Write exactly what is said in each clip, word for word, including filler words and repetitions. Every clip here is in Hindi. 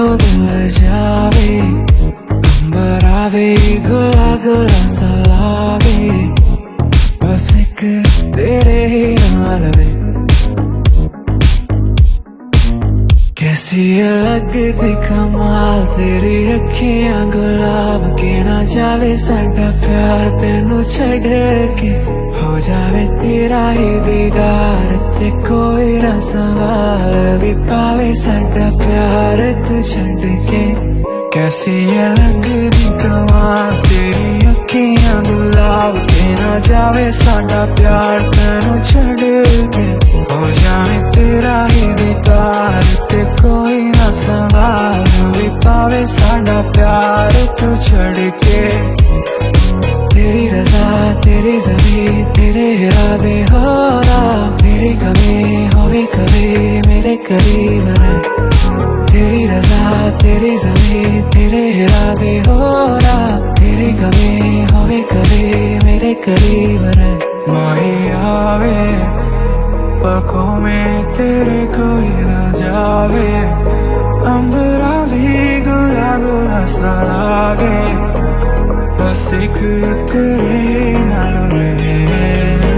हो दिल जावे, अंबर आवे गुला गुला सा लागे, बस एक तेरे ही नाल वे। कैसी लगदी कमाल तेरी अखियां गुलाब के, ना जावे साडा प्यार तेनू छड़ के, हो जावे तेरा ही दीदार ते कोई ना सवाल भी पावे साडा प्यार तू छड़ के। कैसी ये लगदी कमाल तेरी अखियां गुलाब के, ना जावे साडा प्यार तेनू छड़ के, हो जावे तेरा ही दीदार ते कोई ना सवाल भी पावे साडा प्यार तू छड़ के। तेरी रज़ा तेरी ज़मीं तेरे इरादे हो ना, तेरी कमी होवे कभी मेरे करीब रह। तेरी रज़ा तेरी ज़मीं तेरे इरादे हो ना, तेरी कमी होवे कभी मेरे करीब रह। माही आवे पलकों में तेरे कोई ना जावे, अंबरा भी गुला गुला सा लागे, बस एक तेरे नाल रहे।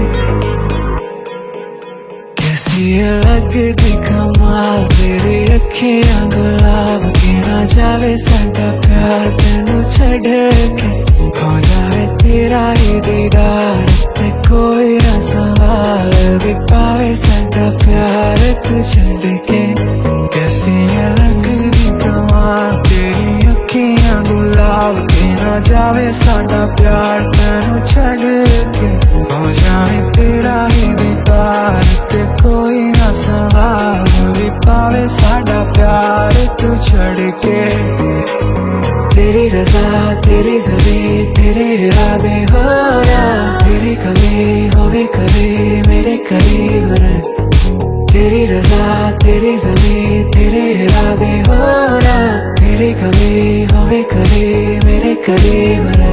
कैसी लगदी कमाल तेरी अखियां गुलाब के, ना जावे साडा प्यार तेनू छड़ के, हो जावे तेरा ही दीदार ते कोई ना सवाल भी पावे साडा प्यार तू छड़ के। कैसी लगदी कमाल तेरी अखियां गुलाब के, ना जावे साडा प्यार तेनू छड़ के, हो जावे तेरा ही दीदार ते कोई ना सवाल भी पावे साडा प्यार तू छड़ के। तेरी रज़ा तेरी ज़मीं तेरे इरादे हो ना, तेरी कमी होवे कभी मेरे करीब रह। तेरी रज़ा तेरी ज़मीं तेरे इरादे हो ना, तेरी कमी होवे कभी मेरे करीब रह।